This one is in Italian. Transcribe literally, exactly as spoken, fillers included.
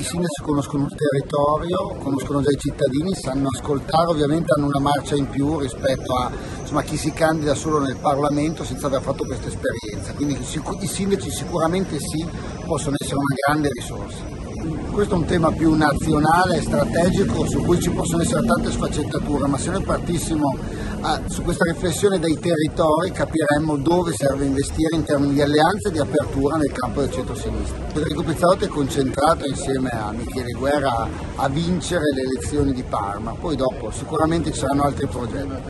sindaci conoscono il territorio, conoscono già i cittadini, sanno ascoltare, ovviamente hanno una marcia in più rispetto a insomma, chi si candida solo nel Parlamento senza aver fatto questa esperienza, quindi i sindaci sicuramente sì, possono essere una grande risorsa. Questo è un tema più nazionale, strategico, su cui ci possono essere tante sfaccettature, ma se noi partissimo a, su questa riflessione dai territori capiremmo dove serve investire in termini di alleanza e di apertura nel campo del centro-sinistra. Federico Pizzarotto è concentrato insieme a Michele Guerra a vincere le elezioni di Parma, poi dopo sicuramente ci saranno altri progetti.